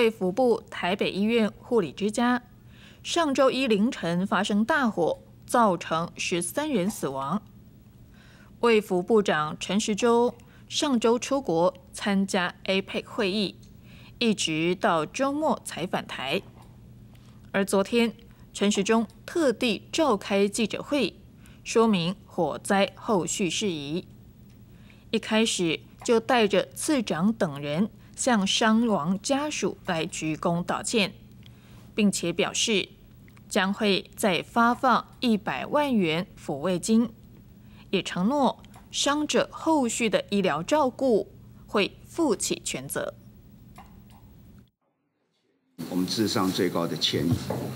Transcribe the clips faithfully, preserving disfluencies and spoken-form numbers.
卫福部台北医院护理之家上周一凌晨发生大火，造成十三人死亡。卫福部长陈时中上周出国参加 A P E C 会议，一直到周末才返台。而昨天，陈时中特地召开记者会，说明火灾后续事宜。一开始就带着次长等人向伤亡家属来鞠躬道歉，并且表示将会再发放一百万元抚慰金，也承诺伤者后续的医疗照顾会负起全责。 我们致上最高的歉意。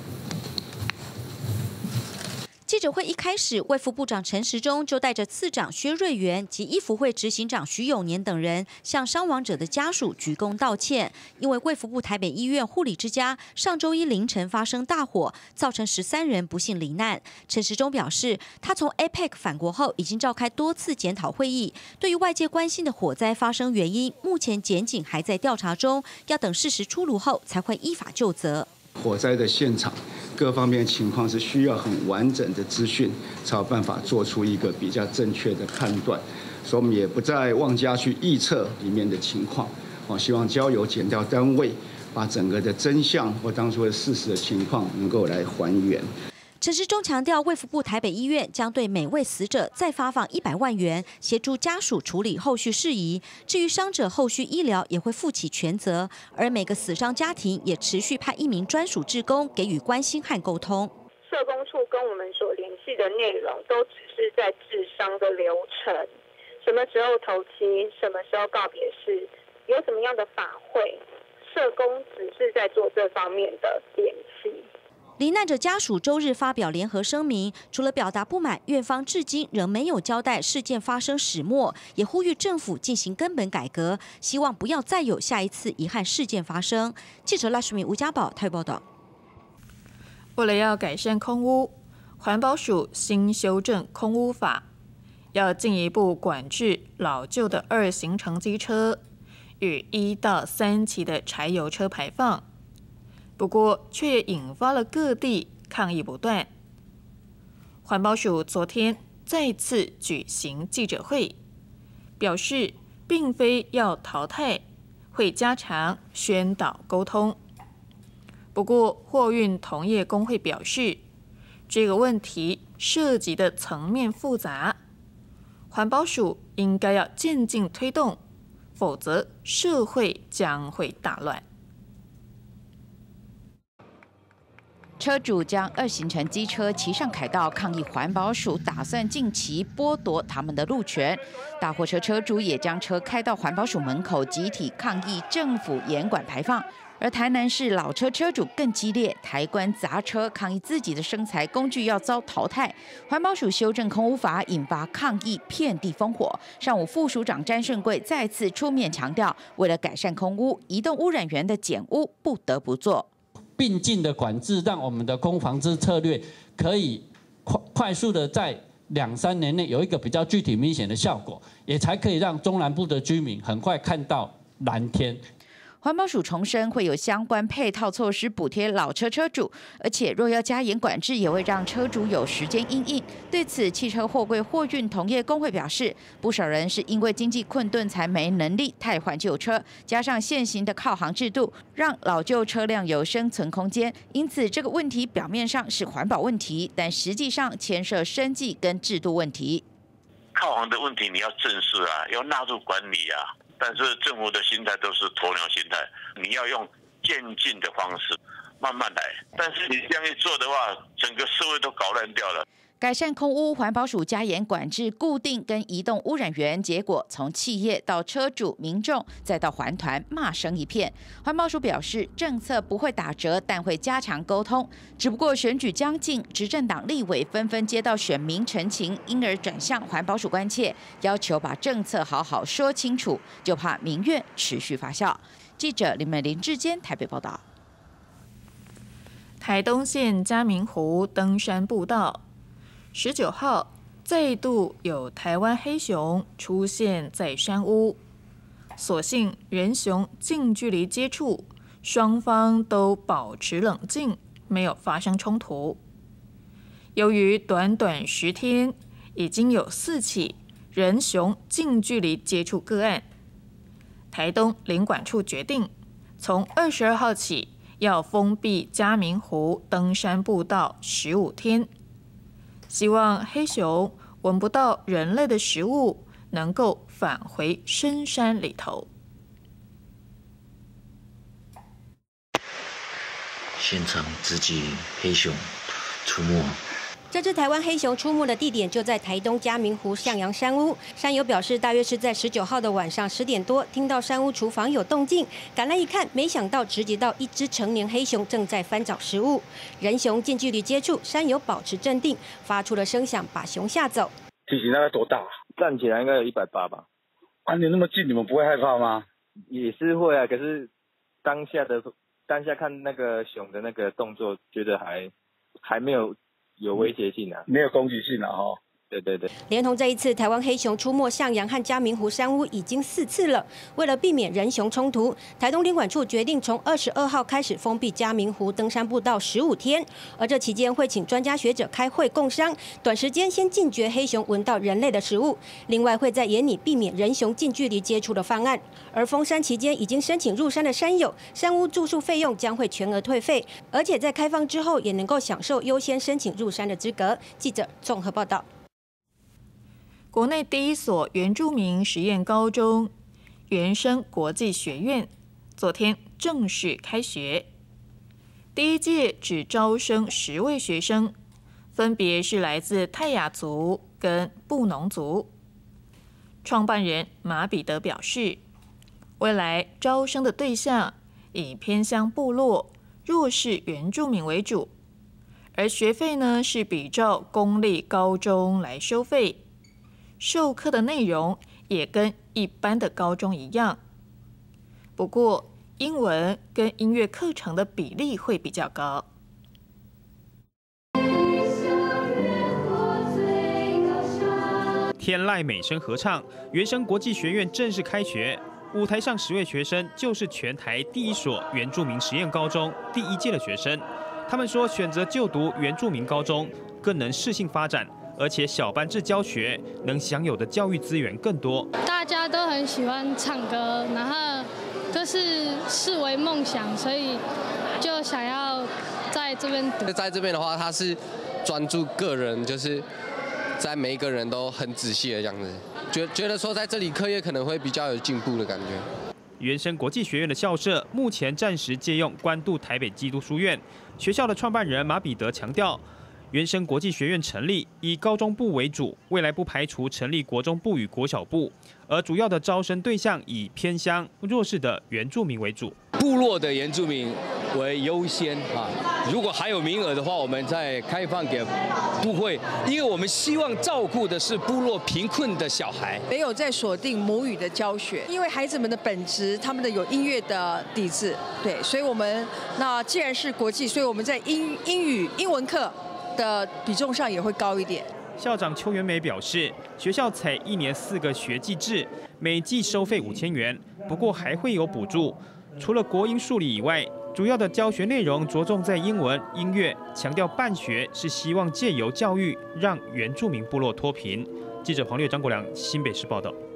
记者会一开始，卫福部长陈时中就带着次长薛瑞元及医福会执行长徐永年等人向伤亡者的家属鞠躬道歉，因为卫福部台北医院护理之家上周一凌晨发生大火，造成十三人不幸罹难。陈时中表示，他从 A P E C 返国后，已经召开多次检讨会议，对于外界关心的火灾发生原因，目前检警还在调查中，要等事实出炉后才会依法就责。 火灾的现场各方面情况是需要很完整的资讯，才有办法做出一个比较正确的判断。所以我们也不再妄加去臆测里面的情况。我希望交由检调单位把整个的真相或当初的事实的情况能够来还原。 陈时中强调，卫福部台北医院将对每位死者再发放一百万元，协助家属处理后续事宜。至于伤者后续医疗，也会负起全责。而每个死伤家庭也持续派一名专属志工给予关心和沟通。 社工处跟我们所联系的内容，都只是在治伤的流程，什么时候头七，什么时候告别式，有什么样的法会，社工只是在做这方面的联系。 罹难者家属周日发表联合声明，除了表达不满，院方至今仍没有交代事件发生始末，也呼吁政府进行根本改革，希望不要再有下一次遗憾事件发生。记者赖淑敏、吴家宝台北报道。 为了要改善空污，环保署新修正空污法，要进一步管制老旧的二行程机车与一到三期的柴油车排放。不过，却也引发了各地抗议不断。环保署昨天再次举行记者会，表示并非要淘汰，会加强宣导沟通。不过，货运同业工会表示，这个问题涉及的层面复杂，环保署应该要渐进推动，否则社会将会大乱。 车主将二行程机车骑上凯道，抗议环保署打算近期剥夺他们的路权。大货车车主也将车开到环保署门口，集体抗议政府严管排放。而台南市老车车主更激烈，台关砸车抗议自己的生财工具要遭淘汰。环保署修正空污法，引发抗议，遍地烽火。上午副署长詹顺贵再次出面强调，为了改善空污，移动污染源的减污不得不做。 并进的管制，让我们的空防治策略可以快快速的在两三年内有一个比较具体明显的效果，也才可以让中南部的居民很快看到蓝天。 环保署重申会有相关配套措施补贴老车车主，而且若要加严管制，也会让车主有时间因应。对此，汽车货柜货运同业工会表示，不少人是因为经济困顿才没能力汰换旧车，加上现行的靠行制度，让老旧车辆有生存空间。因此，这个问题表面上是环保问题，但实际上牵涉生计跟制度问题。 靠行的问题你要正视啊，要纳入管理啊。但是政府的心态都是鸵鸟心态，你要用渐进的方式，慢慢来。但是你这样一做的话，整个社会都搞乱掉了。 改善空污，环保署加严管制固定跟移动污染源，结果从企业到车主、民众，再到环团，骂声一片。环保署表示，政策不会打折，但会加强沟通。只不过选举将近，执政党立委纷纷接到选民陈情，因而转向环保署关切，要求把政策好好说清楚，就怕民怨持续发酵。记者林美玲、志坚台北报道。 台东县嘉明湖登山步道。十九号，再度有台湾黑熊出现在山屋，所幸人熊近距离接触， 双方都保持冷静，没有发生冲突。由于短短十天已经有四起人熊近距离接触个案，台东林管处决定从二十二号起要封闭嘉明湖登山步道十五天，希望黑熊闻不到人类的食物，能够返回深山里头。 现场直击黑熊出没。 这只台湾黑熊出没的地点就在台东嘉明湖向阳山屋。山友表示，大约是在十九号的晚上十点多，听到山屋厨房有动静，赶来一看，没想到直接到一只成年黑熊正在翻找食物。人熊近距离接触，山友保持镇定，发出了声响把熊吓走。 体型大概多大？站起来应该有一百八吧。啊，你那么近，你们不会害怕吗？也是会啊，可是当下的当下看那个熊的那个动作，觉得还还没有。有威胁性啊，没有攻击性啊，哈。对对对， 连同这一次台湾黑熊出没向阳和嘉明湖山屋已经四次了。为了避免人熊冲突，台东林管处决定从二十二号开始封闭嘉明湖登山步道十五天，而这期间会请专家学者开会共商，短时间先禁绝黑熊闻到人类的食物，另外会在研拟避免人熊近距离接触的方案。而封山期间已经申请入山的山友，山屋住宿费用将会全额退费，而且在开放之后也能够享受优先申请入山的资格。记者综合报道。 国内第一所原住民实验高中原生国际学院昨天正式开学，第一届只招生十位学生，分别是来自泰雅族跟布农族。创办人马彼得表示，未来招生的对象以偏乡部落、弱势原住民为主，而学费呢是比照公立高中来收费。授课的内容也跟一般的高中一样，不过英文跟音乐课程的比例会比较高。 天籁美声合唱，原声国际学院正式开学。舞台上十位学生就是全台第一所原住民实验高中第一届的学生。他们说，选择就读原住民高中更能适性发展。而且小班制教学能享有的教育资源更多。 大家都很喜欢唱歌，然后就是视为梦想，所以就想要在这边读。 在这边的话，他是专注个人，就是在每一个人都很仔细的这样子，觉觉得说在这里课业可能会比较有进步的感觉。 原生国际学院的校舍目前暂时借用关渡台北基督书院。学校的创办人马彼得强调。原生国际学院成立以高中部为主，未来不排除成立国中部与国小部，而主要的招生对象以偏乡弱势的原住民为主， 部落的原住民为优先啊。如果还有名额的话，我们再开放给部会，因为我们希望照顾的是部落贫困的小孩。 没有在锁定母语的教学，因为孩子们的本质，他们的有音乐的底子，对，所以我们那既然是国际，所以我们在英英语英文课的比重上也会高一点。 校长邱元美表示，学校采一年四个学季制，每季收费五千元，不过还会有补助。除了国英数理以外，主要的教学内容着重在英文、音乐，强调办学是希望借由教育让原住民部落脱贫。记者黄略、张国良，新北市报道。